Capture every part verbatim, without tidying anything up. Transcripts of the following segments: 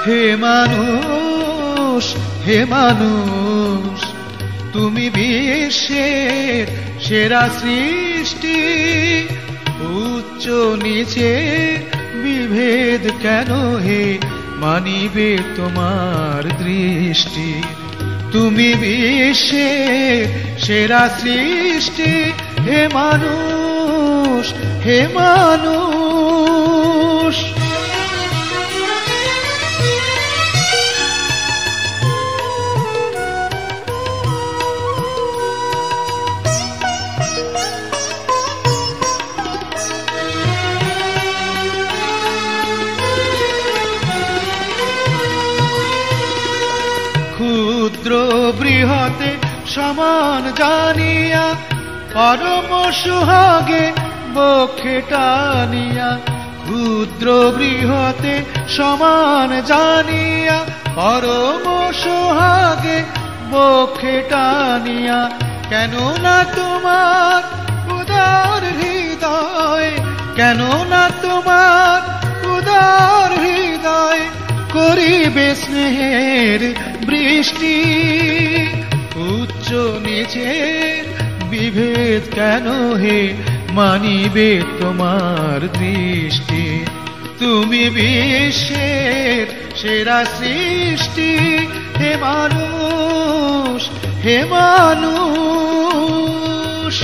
হে মানুষ হে মানুষ তুমি বিশ্বের সেরা সৃষ্টি উচ্চ নিচে বিভেদ কেন হে মানিবে তোমার দৃষ্টি তুমি বিশ্বের সেরা সৃষ্টি হে মানুষ হে মানুষ ক্ষুদ্র বৃহতে সমান জানিয়া পরম সুহাগে বক্ষে টানিয়া ক্ষুদ্র বৃহতে সমান জানিয়া পরম সুহাগে বক্ষে টানিয়া কেন না তোমার উদার হৃদয় কেন না তোমার উদার হৃদয় করিবে স্নেহের বৃষ্টি উচ্চ নিচের বিভেদ কেন হে মানিবে তোমার দৃষ্টি তুমি বিশ্বের সেরা সৃষ্টি হে মানুষ হে মানুষ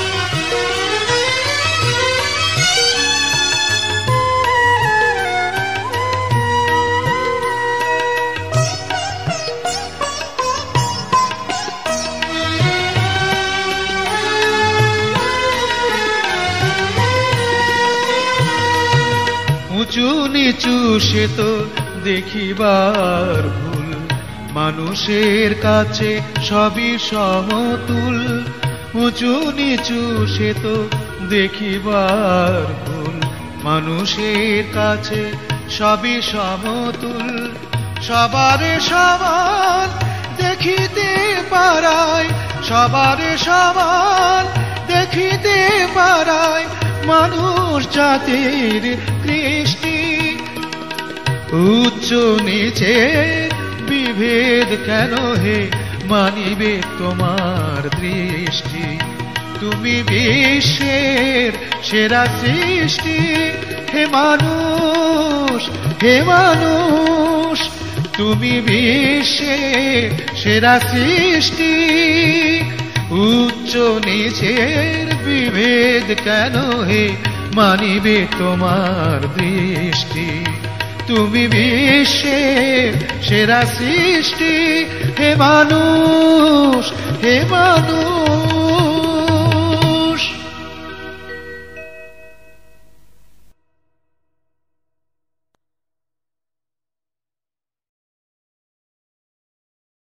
উঁচু নিচু সে তো দেখিবার ভুল মানুষের কাছে সবই সমতুল উঁচু নিচু সে তো দেখিবার ভুল মানুষের কাছে সবই সমতুল সবারে সমান দেখিতে পারায় সবারে সমান দেখিতে পারায় মানুষ জাতির কৃষ্টি উচ্চ নিচে বিভেদ কেন হে মানিবে তোমার দৃষ্টি তুমি বিশ্বের সেরা সৃষ্টি হে মানুষ হে মানুষ তুমি বিশ্বের সেরা সৃষ্টি উচ্চ নিচের বিভেদ কেন হে মানিবে তোমার দৃষ্টি তুমি বিশ্বের সেরা সৃষ্টি হে মানুষ হে মানুষ